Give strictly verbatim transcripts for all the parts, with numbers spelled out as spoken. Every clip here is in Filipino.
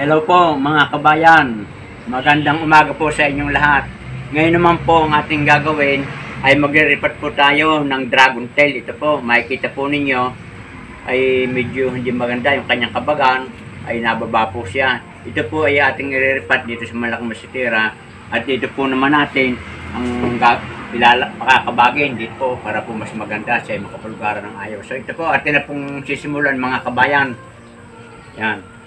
Hello po mga kabayan, magandang umaga po sa inyong lahat. Ngayon naman po ang ating gagawin ay magre-repot po tayo ng dragon tail. Ito po, makikita po ninyo ay medyo hindi maganda yung kanyang kabagan, ay nababa po siya. Ito po ay ating i-repot dito sa malaking masitira. At dito po naman natin ang pakakabagin dito po para po mas maganda siya ay makapulugaran ng ayos. So ito po, atin na pong sisimulan mga kabayan. Yan.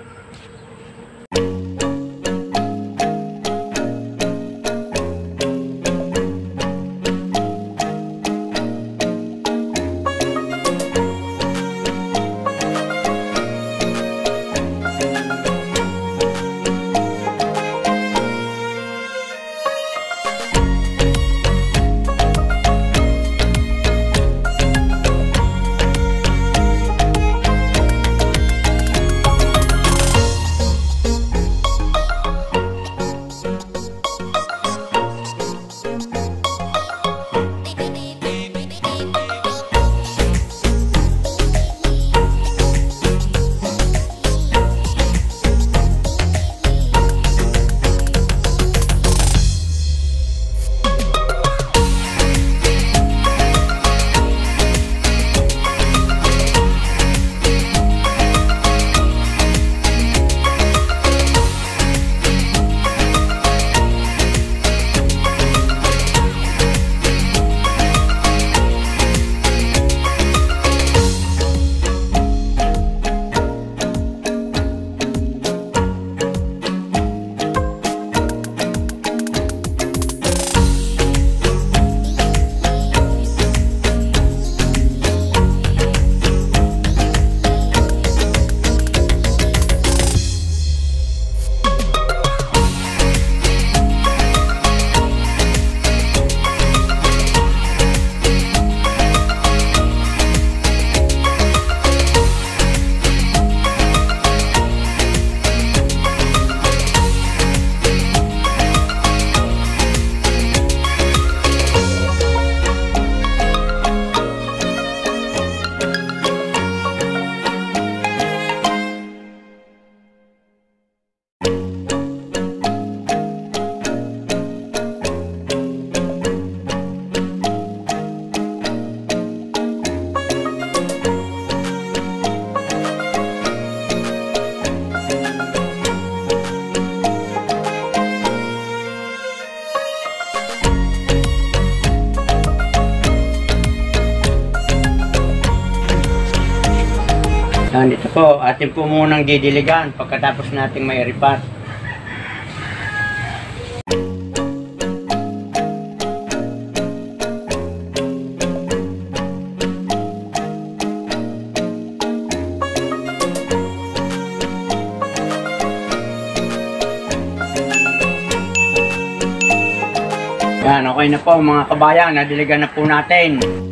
Yan, ito po, atin po munang didiligan pagkatapos nating may repot. Yan, okay na po mga kabayan, nadiligan na po natin.